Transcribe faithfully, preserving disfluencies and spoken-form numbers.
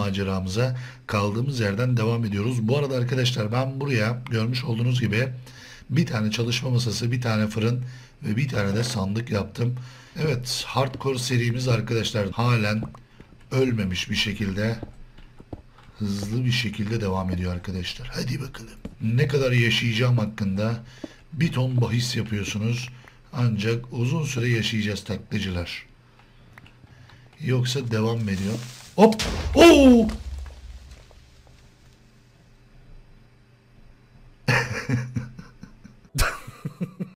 maceramıza kaldığımız yerden devam ediyoruz. Bu arada arkadaşlar ben buraya görmüş olduğunuz gibi bir tane çalışma masası, bir tane fırın ve bir tane de sandık yaptım. Evet, hardcore serimiz arkadaşlar halen ölmemiş bir şekilde, hızlı bir şekilde devam ediyor arkadaşlar. Hadi bakalım. Ne kadar yaşayacağım hakkında bir ton bahis yapıyorsunuz. Ancak uzun süre yaşayacağız taklacılar. Yoksa devam mı ediyor? Hop! Oo!